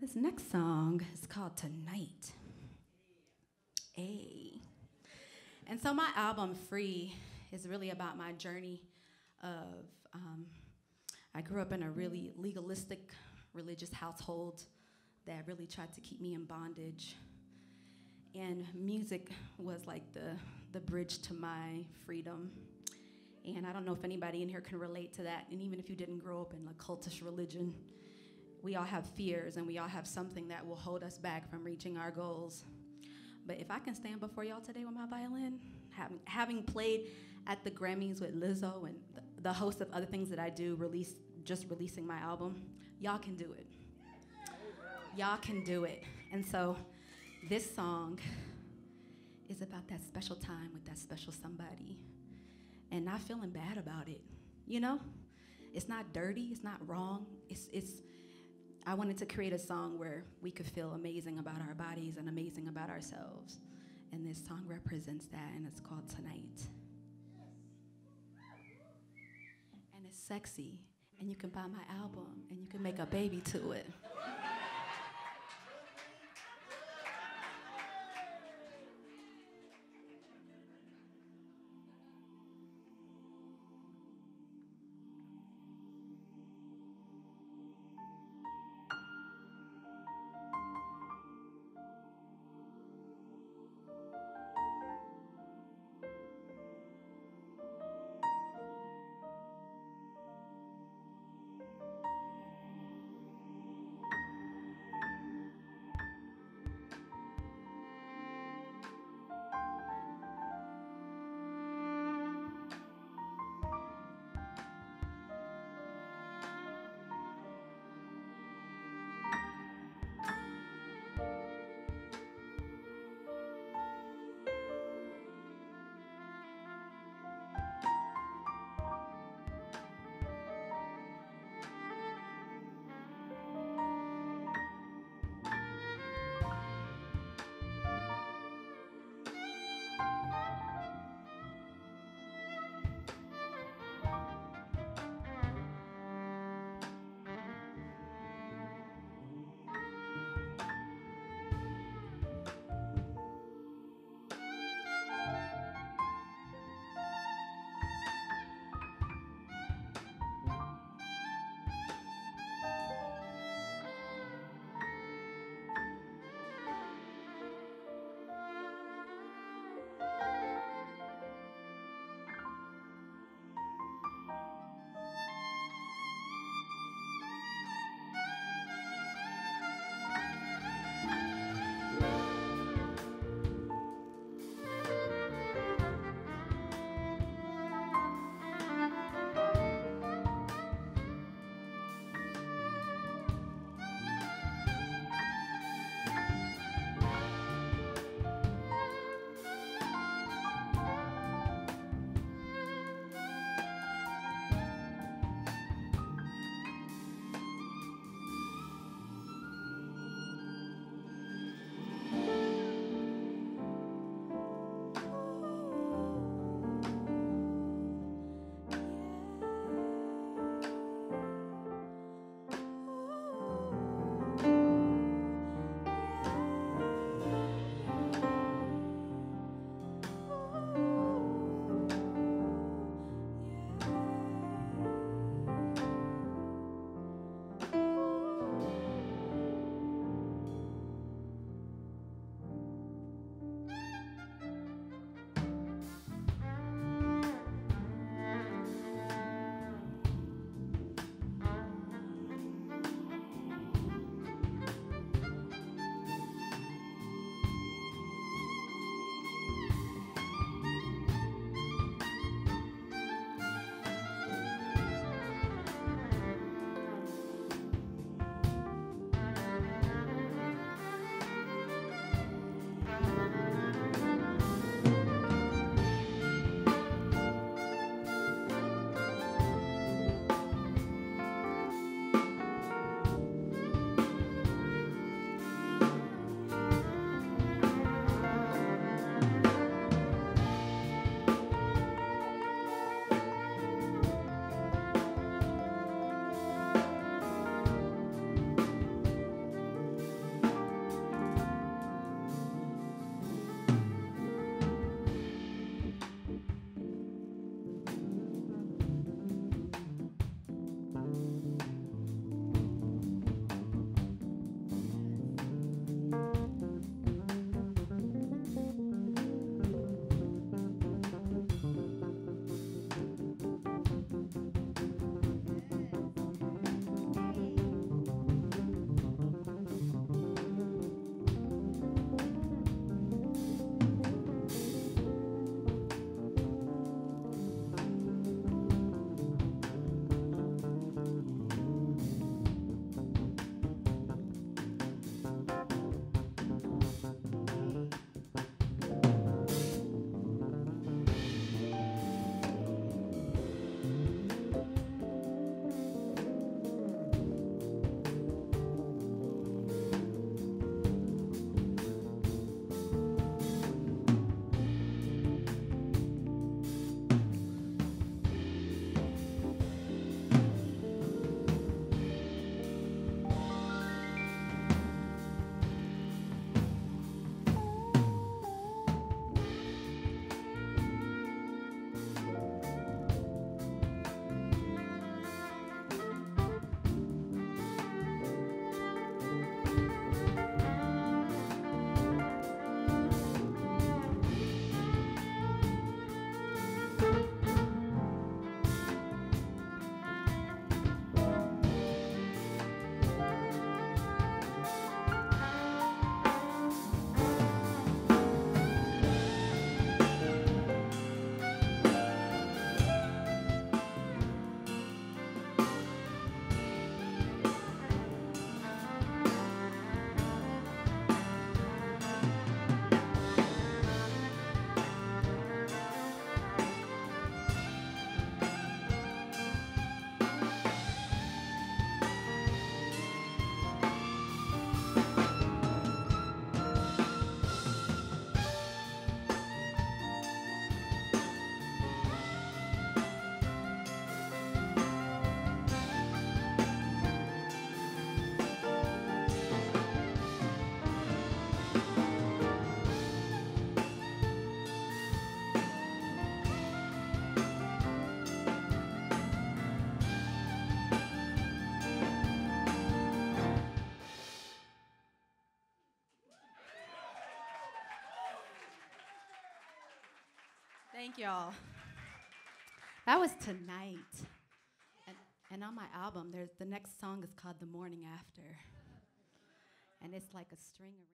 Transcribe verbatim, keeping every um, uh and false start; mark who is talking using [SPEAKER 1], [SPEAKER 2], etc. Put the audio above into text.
[SPEAKER 1] This next song is called Tonight. A. And so my album, Free, is really about my journey of, um, I grew up in a really legalistic religious household that really tried to keep me in bondage. And music was like the, the bridge to my freedom. And I don't know if anybody in here can relate to that. And even if you didn't grow up in a cultish religion, we all have fears and we all have something that will hold us back from reaching our goals. But if I can stand before y'all today with my violin, having, having played at the Grammys with Lizzo and the, the host of other things that I do, release, just releasing my album, y'all can do it. Y'all can do it. And so this song is about that special time with that special somebody and not feeling bad about it. You know? It's not dirty, it's not wrong. It's, it's, I wanted to create a song where we could feel amazing about our bodies and amazing about ourselves. And this song represents that, and it's called Tonight. And it's sexy, and you can buy my album, and you can make a baby to it. Thank y'all. That was tonight. And, and on my album, there's the next song is called The Morning After. And it's like a string of